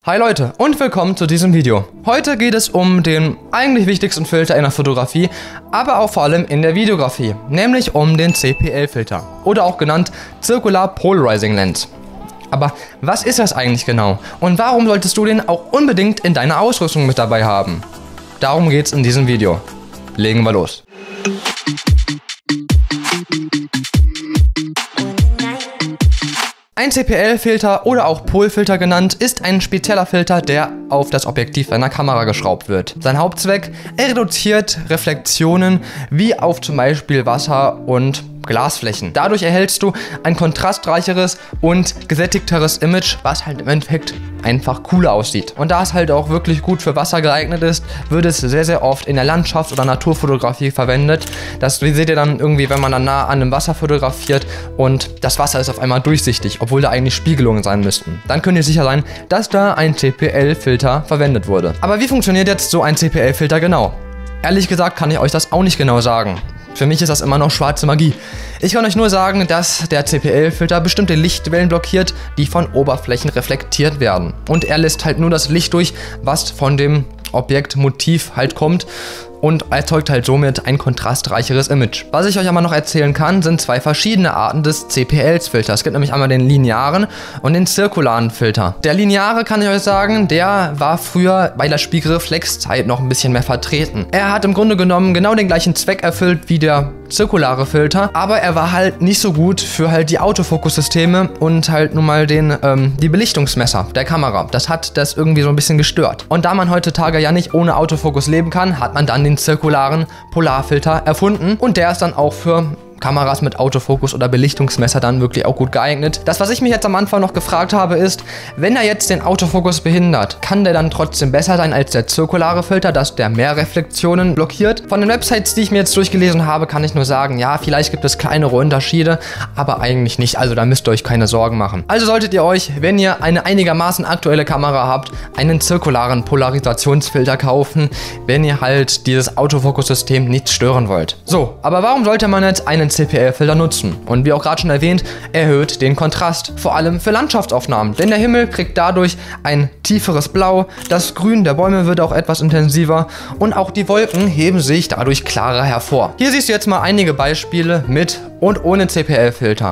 Hi Leute und willkommen zu diesem Video. Heute geht es um den eigentlich wichtigsten Filter in der Fotografie, aber auch vor allem in der Videografie, nämlich um den CPL-Filter oder auch genannt Circular Polarizing Lens. Aber was ist das eigentlich genau und warum solltest du den auch unbedingt in deiner Ausrüstung mit dabei haben? Darum geht es in diesem Video. Legen wir los. Ein CPL-Filter oder auch Polfilter genannt ist ein spezieller Filter, der auf das Objektiv einer Kamera geschraubt wird. Sein Hauptzweck: er reduziert Reflexionen wie auf zum Beispiel Wasser und Glasflächen. Dadurch erhältst du ein kontrastreicheres und gesättigteres Image, was halt im Endeffekt einfach cooler aussieht. Und da es halt auch wirklich gut für Wasser geeignet ist, wird es sehr, sehr oft in der Landschafts- oder Naturfotografie verwendet. Das seht ihr dann irgendwie, wenn man dann nah an einem Wasser fotografiert und das Wasser ist auf einmal durchsichtig, obwohl da eigentlich Spiegelungen sein müssten. Dann könnt ihr sicher sein, dass da ein CPL-Filter verwendet wurde. Aber wie funktioniert jetzt so ein CPL-Filter genau? Ehrlich gesagt kann ich euch das auch nicht genau sagen. Für mich ist das immer noch schwarze Magie. Ich kann euch nur sagen, dass der CPL-Filter bestimmte Lichtwellen blockiert, die von Oberflächen reflektiert werden. Und er lässt halt nur das Licht durch, was von dem Objektmotiv halt kommt und erzeugt halt somit ein kontrastreicheres Image. Was ich euch aber noch erzählen kann, sind zwei verschiedene Arten des CPL-Filters. Es gibt nämlich einmal den linearen und den zirkularen Filter. Der lineare, kann ich euch sagen, der war früher bei der Spiegelreflexzeit noch ein bisschen mehr vertreten. Er hat im Grunde genommen genau den gleichen Zweck erfüllt wie der zirkulare Filter, aber er war halt nicht so gut für halt die Autofokussysteme und halt nun mal die Belichtungsmesser der Kamera. Das hat das irgendwie so ein bisschen gestört. Und da man heutzutage ja nicht ohne Autofokus leben kann, hat man dann den zirkularen Polarfilter erfunden und der ist dann auch für Kameras mit Autofokus oder Belichtungsmesser dann wirklich auch gut geeignet. Das, was ich mich jetzt am Anfang noch gefragt habe, ist, wenn er jetzt den Autofokus behindert, kann der dann trotzdem besser sein als der zirkulare Filter, dass der mehr Reflexionen blockiert? Von den Websites, die ich mir jetzt durchgelesen habe, kann ich nur sagen, ja, vielleicht gibt es kleinere Unterschiede, aber eigentlich nicht. Also da müsst ihr euch keine Sorgen machen. Also solltet ihr euch, wenn ihr eine einigermaßen aktuelle Kamera habt, einen zirkularen Polarisationsfilter kaufen, wenn ihr halt dieses Autofokussystem nicht stören wollt. So, aber warum sollte man jetzt einen CPL-Filter nutzen? Und wie auch gerade schon erwähnt, erhöht den Kontrast, vor allem für Landschaftsaufnahmen, denn der Himmel kriegt dadurch ein tieferes Blau, das Grün der Bäume wird auch etwas intensiver und auch die Wolken heben sich dadurch klarer hervor. Hier siehst du jetzt mal einige Beispiele mit und ohne CPL-Filter.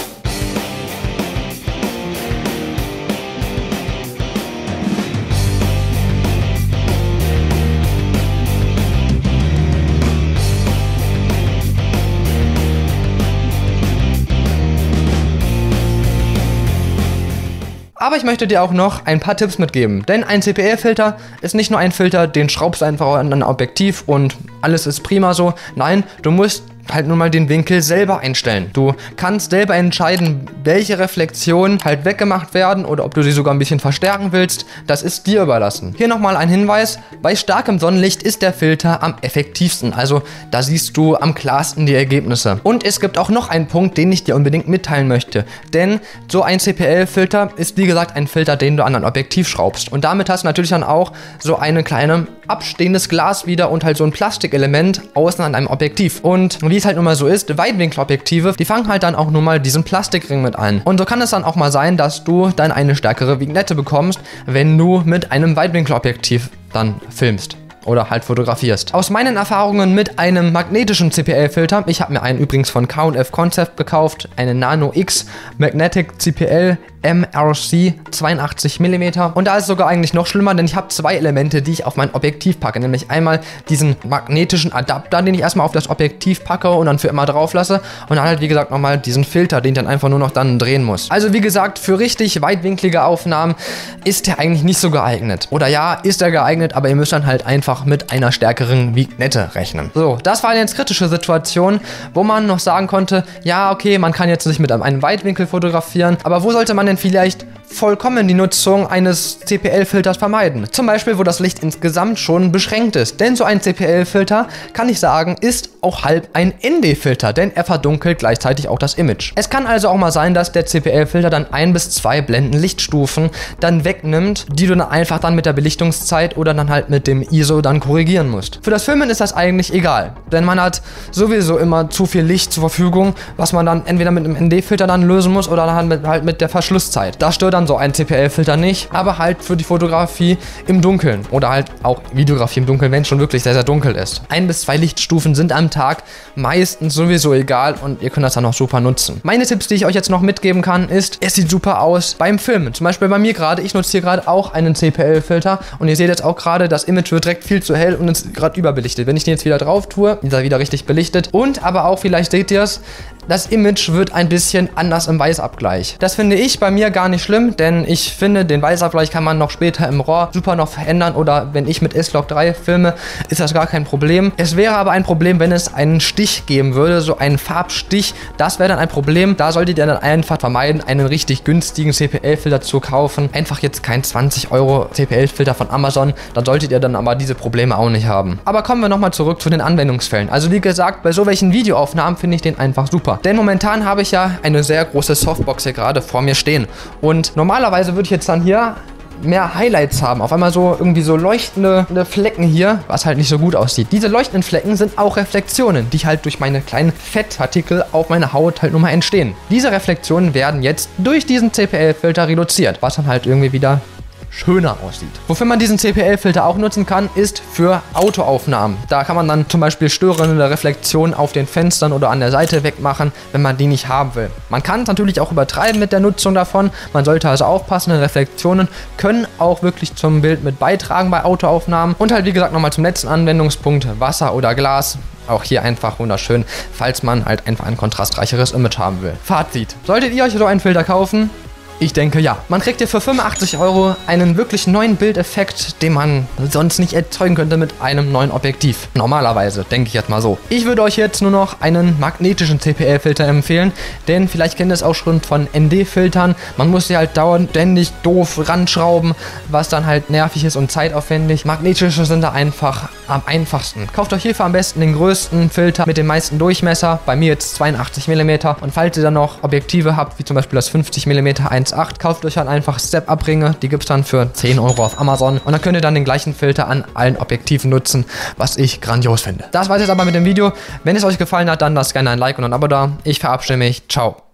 Aber ich möchte dir auch noch ein paar Tipps mitgeben, denn ein CPL-Filter ist nicht nur ein Filter, den schraubst du einfach an ein Objektiv und alles ist prima so. Nein, du musst halt nur mal den Winkel selber einstellen. Du kannst selber entscheiden, welche Reflexionen halt weggemacht werden oder ob du sie sogar ein bisschen verstärken willst. Das ist dir überlassen. Hier nochmal ein Hinweis: Bei starkem Sonnenlicht ist der Filter am effektivsten. Also da siehst du am klarsten die Ergebnisse. Und es gibt auch noch einen Punkt, den ich dir unbedingt mitteilen möchte. Denn so ein CPL-Filter ist wie gesagt ein Filter, den du an ein Objektiv schraubst. Und damit hast du natürlich dann auch so eine kleine abstehendes Glas wieder und halt so ein Plastikelement außen an einem Objektiv. Und wie es halt nun mal so ist, Weitwinkelobjektive, die fangen halt dann auch nun mal diesen Plastikring mit ein. Und so kann es dann auch mal sein, dass du dann eine stärkere Vignette bekommst, wenn du mit einem Weitwinkelobjektiv dann filmst oder halt fotografierst. Aus meinen Erfahrungen mit einem magnetischen CPL-Filter, ich habe mir einen übrigens von K&F Concept gekauft, einen Nano X Magnetic CPL MRC 82 mm. Und da ist es sogar eigentlich noch schlimmer, denn ich habe zwei Elemente, die ich auf mein Objektiv packe. Nämlich einmal diesen magnetischen Adapter, den ich erstmal auf das Objektiv packe und dann für immer drauf lasse. Und dann halt wie gesagt nochmal diesen Filter, den ich dann einfach nur noch dann drehen muss. Also wie gesagt, für richtig weitwinklige Aufnahmen ist der eigentlich nicht so geeignet. Oder ja, ist er geeignet, aber ihr müsst dann halt einfach mit einer stärkeren Vignette rechnen. So, das war jetzt kritische Situation, wo man noch sagen konnte, ja okay, man kann jetzt nicht mit einem Weitwinkel fotografieren, aber wo sollte man denn vielleicht vollkommen die Nutzung eines CPL-Filters vermeiden? Zum Beispiel, wo das Licht insgesamt schon beschränkt ist. Denn so ein CPL-Filter, kann ich sagen, ist auch halb ein ND-Filter, denn er verdunkelt gleichzeitig auch das Image. Es kann also auch mal sein, dass der CPL-Filter dann 1 bis 2 Blendenlichtstufen dann wegnimmt, die du dann einfach dann mit der Belichtungszeit oder dann halt mit dem ISO dann korrigieren musst. Für das Filmen ist das eigentlich egal, denn man hat sowieso immer zu viel Licht zur Verfügung, was man dann entweder mit einem ND-Filter dann lösen muss oder dann halt mit der Verschlusszeit. Das stört dann so ein CPL-Filter nicht, aber halt für die Fotografie im Dunkeln oder halt auch Videografie im Dunkeln, wenn es schon wirklich sehr, sehr dunkel ist. 1 bis 2 Lichtstufen sind am Tag meistens sowieso egal und ihr könnt das dann auch super nutzen. Meine Tipps, die ich euch jetzt noch mitgeben kann, ist, es sieht super aus beim Filmen. Zum Beispiel bei mir gerade, ich nutze hier gerade auch einen CPL-Filter und ihr seht jetzt auch gerade, das Image wird direkt viel zu hell und ist gerade überbelichtet. Wenn ich den jetzt wieder drauf tue, ist er wieder richtig belichtet und aber auch, vielleicht seht ihr es, das Image wird ein bisschen anders im Weißabgleich. Das finde ich bei mir gar nicht schlimm, denn ich finde, den Weißabgleich kann man noch später im RAW super noch verändern oder wenn ich mit S-Log 3 filme, ist das gar kein Problem. Es wäre aber ein Problem, wenn es einen Stich geben würde, so einen Farbstich. Das wäre dann ein Problem. Da solltet ihr dann einfach vermeiden, einen richtig günstigen CPL-Filter zu kaufen. Einfach jetzt kein 20 € CPL-Filter von Amazon. Da solltet ihr dann aber diese Probleme auch nicht haben. Aber kommen wir nochmal zurück zu den Anwendungsfällen. Also wie gesagt, bei so welchen Videoaufnahmen finde ich den einfach super. Denn momentan habe ich ja eine sehr große Softbox hier gerade vor mir stehen. Und normalerweise würde ich jetzt dann hier mehr Highlights haben. Auf einmal so irgendwie so leuchtende Flecken hier, was halt nicht so gut aussieht. Diese leuchtenden Flecken sind auch Reflexionen, die halt durch meine kleinen Fettpartikel auf meiner Haut halt nun mal entstehen. Diese Reflexionen werden jetzt durch diesen CPL-Filter reduziert, was dann halt irgendwie wieder schöner aussieht. Wofür man diesen CPL-Filter auch nutzen kann, ist für Autoaufnahmen. Da kann man dann zum Beispiel störende Reflexionen auf den Fenstern oder an der Seite wegmachen, wenn man die nicht haben will. Man kann es natürlich auch übertreiben mit der Nutzung davon. Man sollte also aufpassen, Reflexionen können auch wirklich zum Bild mit beitragen bei Autoaufnahmen. Und halt wie gesagt nochmal zum letzten Anwendungspunkt, Wasser oder Glas. Auch hier einfach wunderschön, falls man halt einfach ein kontrastreicheres Image haben will. Fazit. Solltet ihr euch so einen Filter kaufen? Ich denke ja. Man kriegt hier für 85 € einen wirklich neuen Bildeffekt, den man sonst nicht erzeugen könnte mit einem neuen Objektiv. Normalerweise, denke ich jetzt mal so. Ich würde euch jetzt nur noch einen magnetischen CPL-Filter empfehlen, denn vielleicht kennt ihr es auch schon von ND-Filtern. Man muss sie halt dauernd ständig doof ranschrauben, was dann halt nervig ist und zeitaufwendig. Magnetische sind da einfach am einfachsten. Kauft euch hierfür am besten den größten Filter mit dem meisten Durchmesser. Bei mir jetzt 82 mm. Und falls ihr dann noch Objektive habt, wie zum Beispiel das 50 mm 1.8, kauft euch dann einfach Step-Up-Ringe. Die gibt es dann für 10 € auf Amazon. Und dann könnt ihr dann den gleichen Filter an allen Objektiven nutzen, was ich grandios finde. Das war's jetzt aber mit dem Video. Wenn es euch gefallen hat, dann lasst gerne ein Like und ein Abo da. Ich verabschiede mich. Ciao.